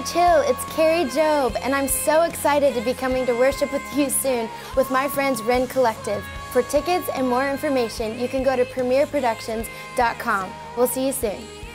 Cottage Hill, it's Kari Jobe, and I'm so excited to be coming to worship with you soon with my friends Ren Collective. For tickets and more information, you can go to premierproductions.com. We'll see you soon.